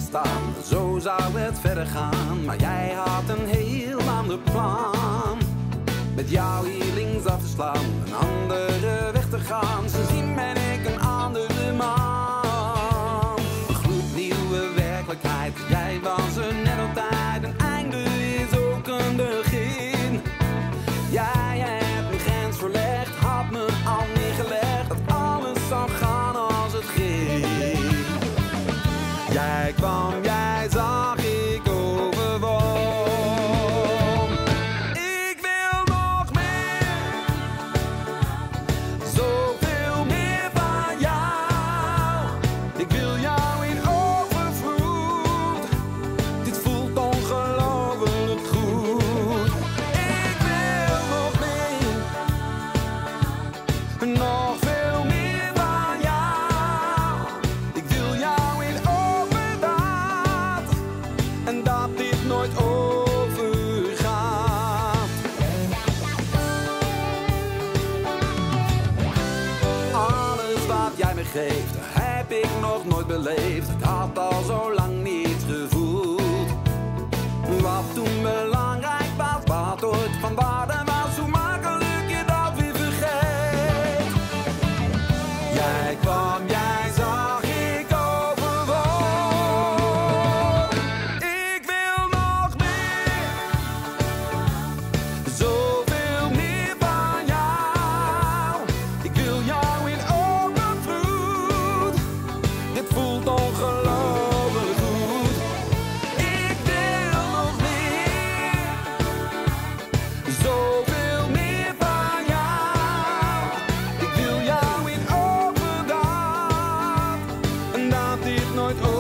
staan. Zo zou het verder gaan, maar jij had een heel ander plan. Met jou hier links af te slaan, een andere weg te gaan. Sindsdien ben ik een andere man. Een gloednieuwe werkelijkheid, jij was er net altijd. Een einde is ook een begin. Jij hebt mijn grens verlegd, had me al neergelegd dat alles zou gaan als het ging. Jij kwam, jij zag, ik overwon. Ik wil nog meer, zoveel meer van jou. Ik wil jou in overvloed, dit voelt ongelooflijk goed. Ik wil nog meer, nog veel meer van jou. Ik wil jou in overdaad en dat dit nooit overgaat. Alles wat jij me geeft, heb ik nog nooit beleefd. Ik had al zo lang niet gevoeld. Wat toen belangrijk was, wat ooit van waarde was, hoe makkelijk je dat weer vergeet. Jij kwam, jij zag, ik overwon. Ik wil nog meer, zoveel meer van jou. Ik wil jou in overvloed, dit voelt ongelooflijk goed. Ik wil nog meer, zoveel meer van jou. Ik wil jou in overdaad en dat dit nooit